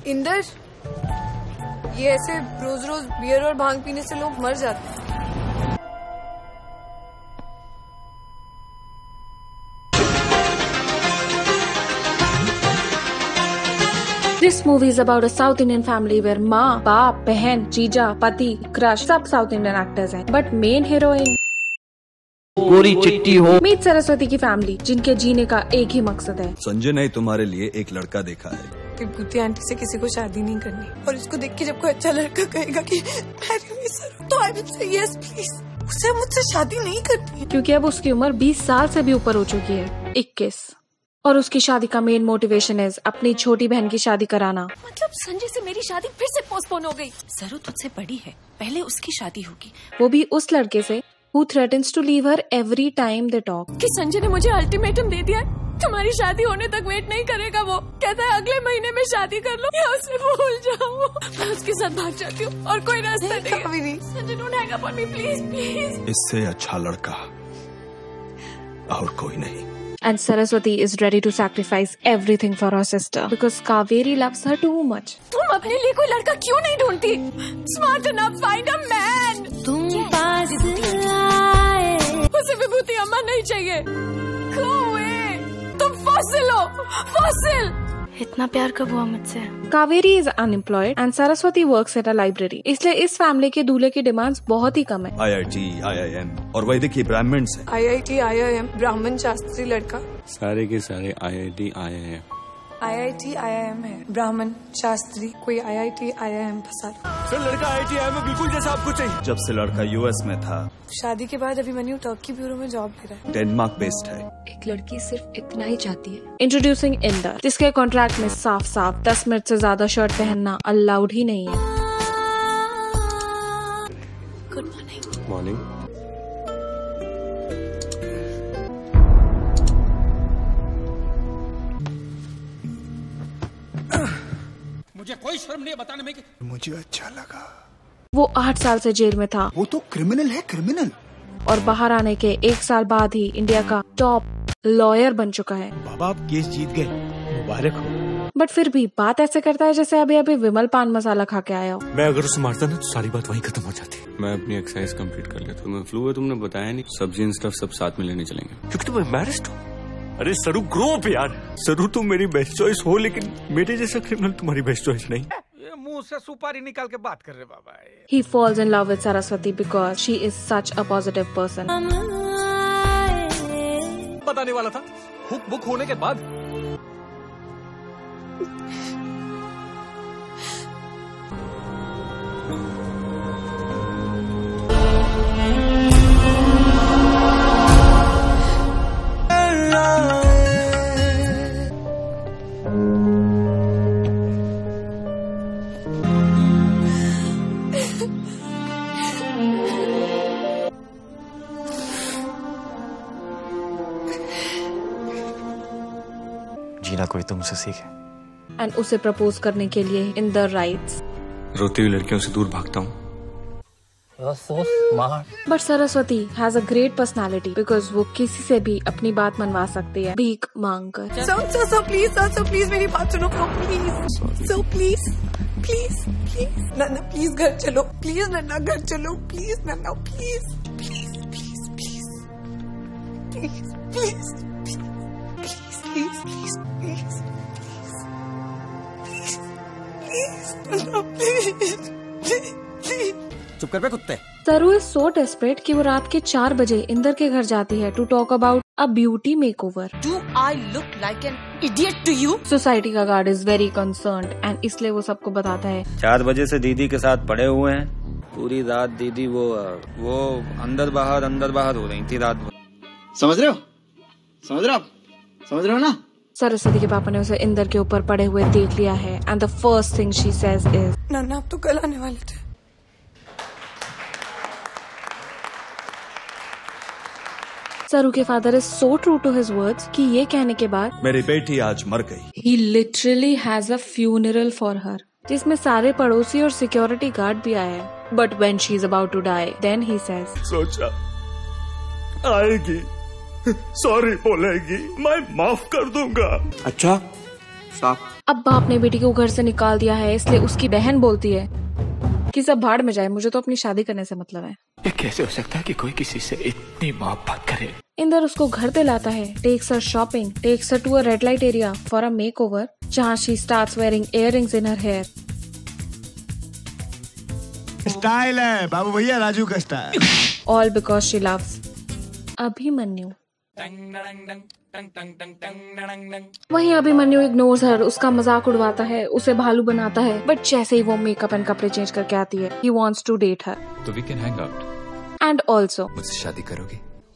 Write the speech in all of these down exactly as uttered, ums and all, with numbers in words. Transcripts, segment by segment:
इंदर, ये ऐसे रोज रोज बियर और भांग पीने से लोग मर जाते हैं। This movie is about a South Indian family where माँ, बाप, बहन, जीजा, पति, क्रश सब South Indian actors हैं, but main heroine गोरी चिट्टी हो। मीत सरस्वती की फैमिली जिनके जीने का एक ही मकसद है। संजय ने तुम्हारे लिए एक लड़का देखा है कि भूती आंटी से किसी को शादी नहीं करनी, और इसको देख के जब कोई अच्छा लड़का कहेगा कि मैं सर, तो I will say yes please. उसे मुझसे शादी नहीं करनी, क्योंकि अब उसकी उम्र बीस साल से भी ऊपर हो चुकी है, इक्कीस, और उसकी शादी का मेन मोटिवेशन है अपनी छोटी बहन की शादी कराना। मतलब संजय से मेरी शादी फिर से पोस्टपोन हो गई। सरू तुझसे बड़ी है, पहले उसकी शादी होगी, वो भी उस लड़के से who threatens to leave her every time they talk। कि संजय ने मुझे अल्टीमेटम दे दिया है, तुम्हारी शादी होने तक वेट नहीं करेगा। वो कहता है अगले महीने में शादी कर लो या उसे भूल जाओ। मैं उसके साथ भाग जाती हूँ और कोई रास्ता नहीं। Sanjay don't hang up on me please please. इससे अच्छा लड़का और कोई नहीं। And Saraswati is ready to sacrifice everything for her sister because Kaveri loves her too much. तुम अपने लिए कोई लड़का क्यों नहीं ढूंढती? Smart enough, find a man. तुम पास आए, उसे विभूति अम्मा नहीं चाहिए। Go away. तुम फॉसिल हो, फॉसिल। इतना प्यार कब हुआ मुझसे? Kaveri is unemployed and Saraswati works at a library. इसलिए इस फैमिली के दूल्हे की डिमांड्स बहुत ही कम है। आई I T, I I M और वैदिक ही ब्राह्मण्स हैं। आई I T, I I M ब्राह्मण शास्त्री लड़का। सारे के सारे I I T, I I M. I I T, I I M है ब्राह्मण शास्त्री, कोई I I T, I I M फंसा। सर लड़का I I T, I I M में बिल्कुल जैसा आपको चाहिए। जब से लड़का यूएस में था, शादी के बाद अभी मनी टर्की ब्यूरो में जॉब ले रहा है। डेनमार्क बेस्ड है। एक लड़की सिर्फ इतना ही चाहती है। इंट्रोड्यूसिंग इंदर, जिसके कॉन्ट्रैक्ट में साफ साफ दस मिनट से ज्यादा शर्ट पहनना अलाउड ही नहीं है। Good morning. मॉर्निंग। मुझे कोई शर्म नहीं बताने में कि मुझे अच्छा लगा। वो आठ साल से जेल में था। वो तो क्रिमिनल है, क्रिमिनल। और बाहर आने के एक साल बाद ही इंडिया का टॉप लॉयर बन चुका है। बाबा आप केस जीत गए, मुबारक हो। बट फिर भी बात ऐसे करता है जैसे अभी अभी विमल पान मसाला खा के आया हो। मैं अगर उसे मारता ना तो सारी बात वहीं खत्म हो जाती। मैं अपनी एक्सरसाइज कंप्लीट कर लेता। तुम्हें फ्लू है, तुमने बताया नहीं। सब्जी एंड स्टफ सब साथ में लेने चलेंगे क्योंकि तुम एम्बैरेस्ड हो। अरे सरू ग्रो अप यार। सरू तुम मेरी बेस्ट चॉइस हो, लेकिन मेरे जैसा क्रिमिनल तुम्हारी बेस्ट चॉइस नहीं। ये मुंह से सुपारी निकाल के बात कर रहे बाबा। He falls in love with Saraswati because she is such a positive person. बताने वाला था हुक बुक होने के बाद। जीना कोई तुमसे सीखे। एंड उसे प्रपोज करने के लिए इंदर राइट्स। रोती हुई लड़कियों से दूर भागता हूँ। so smart. But Saraswati has a great personality because वो किसी से भी अपनी बात मनवा सकती है भीख मांग कर। सो सो so please, so so please मेरी बात सुनो please. So please please please नन्ना प्लीज घर चलो, प्लीज नन्ना घर चलो, प्लीज नन्ना please please please please please please please please please please please. चुप कर बे कुत्ते। सरू इज सो डेस्परेट कि वो रात के चार बजे इंदर के घर जाती है to talk about a beauty makeover. Do I look like an idiot to you? Society का guard is very concerned and इसलिए वो सबको बताता है। चार बजे से दीदी के साथ पड़े हुए हैं पूरी रात। दीदी वो वो अंदर बाहर अंदर बाहर हो रही थी रात भर। समझ रहे हो, समझ रहे हो आप, समझ रहे हो ना। सरस्वती के पापा ने उसे इंदर के ऊपर पड़े हुए देख लिया है and the first thing she says is, नन्ना आप तो कल आने वाले थे। सरू के father is so true to his words कि ये कहने के बाद मेरी बेटी आज मर गई। He literally has a funeral for her, जिसमें सारे पड़ोसी और सिक्योरिटी गार्ड भी आए हैं। But when she is about to die then he says, सोचा आएगी, सॉरी बोलेगी, मैं माफ कर दूंगा। अच्छा साफ। अब बाप ने बेटी को घर से निकाल दिया है, इसलिए उसकी बहन बोलती है कि सब भाड़ में जाए, मुझे तो अपनी शादी करने से मतलब है। ये कैसे हो सकता है कि कोई किसी से इतनी मोहब्बत करे। इंदर उसको घर पे लाता है, takes her shopping, takes her to a red light area for a makeover, जहाँ she starts wearing earrings in her hair. Style है बाबू भैया, राजू का style. All because she loves Abhimanyu. वहीं अभिमन्यु इग्नोर्स हर, उसका मजाक उड़वाता है, उसे भालू बनाता है, बट जैसे ही वो मेकअप एंड कपड़े चेंज करके आती है, he wants to date her. तो we can hang out. And also, मुझसे शादी करोगी?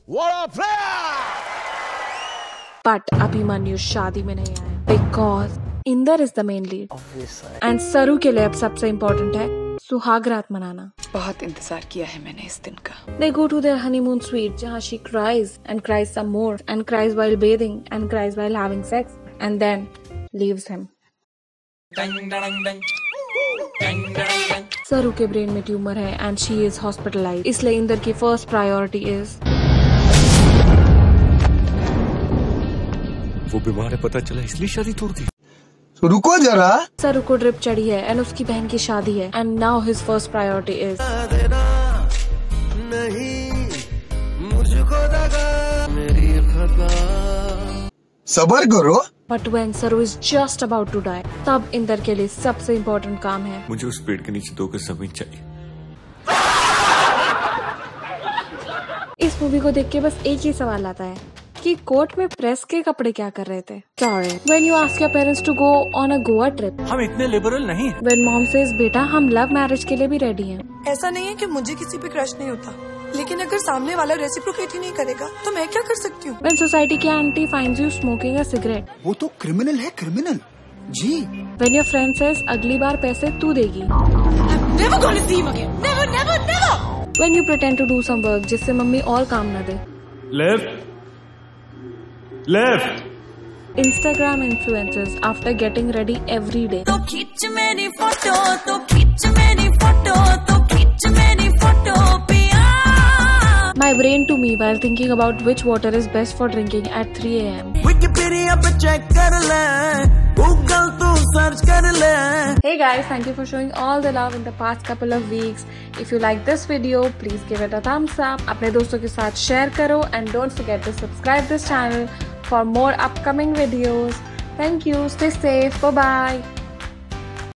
But अभिमन्यु शादी में नहीं आया because Inder is the main lead. And सरू के लिए अब सबसे इम्पोर्टेंट है सुहाग रात मनाना। बहुत इंतजार किया है मैंने इस दिन का। They go to their honeymoon suite, जहाँ she cries and cries some more and cries while bathing and cries while having sex and then leaves him. सरू के ब्रेन में ट्यूमर है and she is hospitalized, इसलिए इंदर की first priority is वो बीमार है पता चला, इसलिए शादी तोड़ दी। तो रुको जरा। सरू को ड्रिप चढ़ी है एंड उसकी बहन की शादी है and now his first priority is सबर करो। But when Saru is just about to die, तब इंदर के लिए सबसे इम्पोर्टेंट काम है मुझे उस पेड़ के नीचे दो गज जमीन चाहिए। इस मूवी को देख के बस एक ही सवाल आता है कि कोर्ट में प्रेस के कपड़े क्या कर रहे थे। Sorry. When you ask your parents to go on a Goa trip, हम इतने लिबरल नहीं हैं। When mom says बेटा हम लव मैरिज के लिए भी रेडी हैं। ऐसा नहीं है कि मुझे किसी पे क्रश नहीं होता, लेकिन अगर सामने वाला रेसिप्रोकेट ही नहीं करेगा तो मैं क्या कर सकती हूँ। When society की aunty finds you smoking a cigarette, वो तो क्रिमिनल है, क्रिमिनल जी। When your friend says अगली बार पैसे तू देगी। Never gonna see him again. Never, never, never. When you pretend to do some work जिससे मम्मी और काम न दे। Left left Instagram influencers after getting ready every day. तो खींच मेरी फोटो, तो खींच मेरी फोटो, तो खींच मेरी फोटो पिया। My brain to me while thinking about which water is best for drinking at three a m Wikipedia पे check कर ले, Google तू search कर ले। Hey guys, thank you for showing all the love in the past couple of weeks. If you like this video, please give it a thumbs up. अपने दोस्तों के साथ share करो and don't forget to subscribe this channel for more upcoming videos. Thank you. Stay safe. Bye bye.